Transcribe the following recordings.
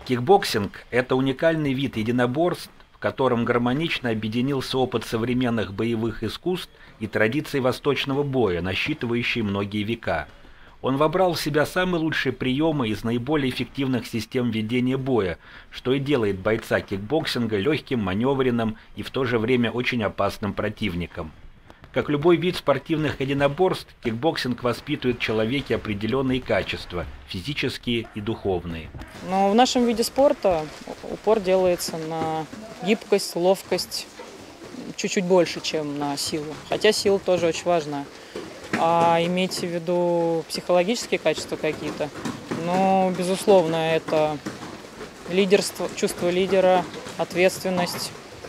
Кикбоксинг – это уникальный вид единоборств, в котором гармонично объединился опыт современных боевых искусств и традиций восточного боя, насчитывающие многие века. Он вобрал в себя самые лучшие приемы из наиболее эффективных систем ведения боя, что и делает бойца кикбоксинга легким, маневренным и в то же время очень опасным противником. Как любой вид спортивных единоборств, кикбоксинг воспитывает в человеке определенные качества – физические и духовные. Но в нашем виде спорта упор делается на гибкость, ловкость чуть-чуть больше, чем на силу. Хотя сила тоже очень важна. А имейте в виду психологические качества какие-то, но, безусловно, это лидерство, чувство лидера, ответственность,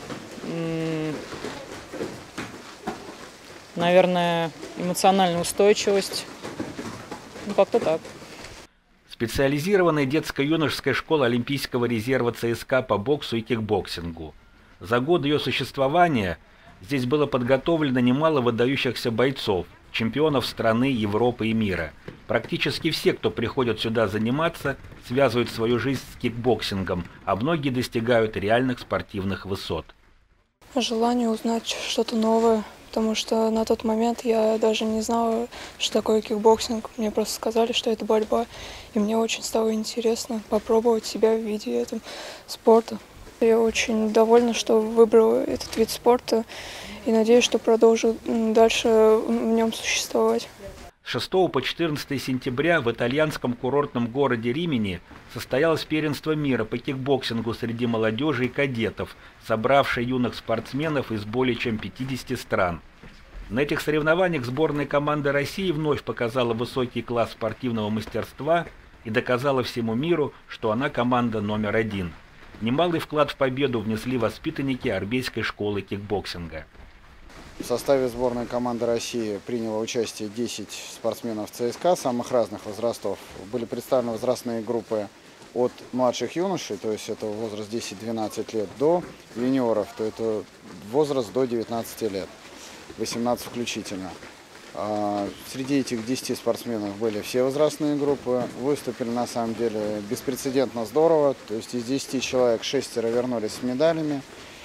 наверное, эмоциональная устойчивость. Ну, как-то так. Специализированная детско-юношеская школа Олимпийского резерва ЦСКА по боксу и кикбоксингу. За годы ее существования здесь было подготовлено немало выдающихся бойцов, чемпионов страны, Европы и мира. Практически все, кто приходят сюда заниматься, связывают свою жизнь с кикбоксингом, а многие достигают реальных спортивных высот. Желание узнать что-то новое, потому что на тот момент я даже не знала, что такое кикбоксинг. Мне просто сказали, что это борьба, и мне очень стало интересно попробовать себя в виде этого спорта. Я очень довольна, что выбрала этот вид спорта и надеюсь, что продолжу дальше в нем существовать. С 6 по 14 сентября в итальянском курортном городе Римини состоялось первенство мира по кикбоксингу среди молодежи и кадетов, собравшее юных спортсменов из более чем 50 стран. На этих соревнованиях сборная команда России вновь показала высокий класс спортивного мастерства и доказала всему миру, что она команда номер один. Немалый вклад в победу внесли воспитанники Армейской школы кикбоксинга. В составе сборной команды России приняло участие 10 спортсменов ЦСКА самых разных возрастов. Были представлены возрастные группы от младших юношей, то есть это возраст 10-12 лет, до юниоров, то это возраст до 19 лет, 18 включительно. Среди этих 10 спортсменов были все возрастные группы, выступили на самом деле беспрецедентно здорово, то есть из 10 человек 6 вернулись с медалями.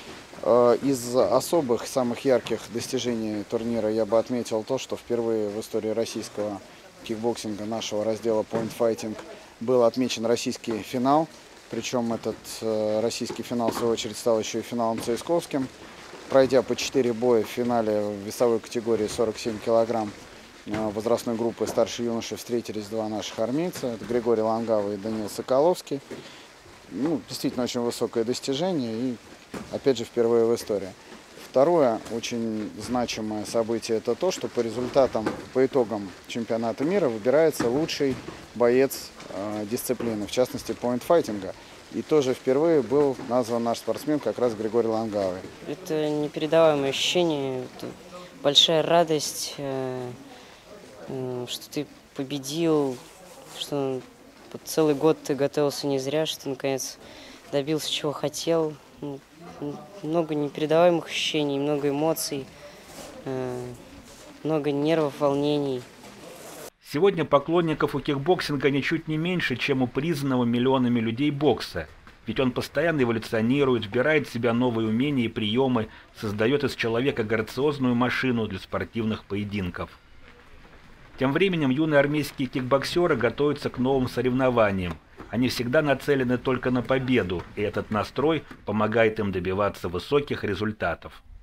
Из особых, самых ярких достижений турнира я бы отметил то, что впервые в истории российского кикбоксинга, нашего раздела Point Fighting, был отмечен российский финал. Причем этот российский финал, в свою очередь, стал еще и финалом цсковским. Пройдя по 4 боя в финале в весовой категории 47 килограмм возрастной группы старшие юноши встретились два наших армейца. Это Григорий Лангава и Даниил Соколовский. Ну, действительно очень высокое достижение и, опять же, впервые в истории. Второе очень значимое событие – это то, что по результатам, по итогам чемпионата мира выбирается лучший боец дисциплины, в частности, поинт-файтинга. И тоже впервые был назван наш спортсмен как раз Григорий Лангавый. Это непередаваемое ощущение, это большая радость, что ты победил, что целый год ты готовился не зря, что ты наконец добился чего хотел. Много непередаваемых ощущений, много эмоций, много нервов, волнений. Сегодня поклонников у кикбоксинга ничуть не меньше, чем у признанного миллионами людей бокса. Ведь он постоянно эволюционирует, вбирает в себя новые умения и приемы, создает из человека грациозную машину для спортивных поединков. Тем временем юные армейские кикбоксеры готовятся к новым соревнованиям. Они всегда нацелены только на победу, и этот настрой помогает им добиваться высоких результатов.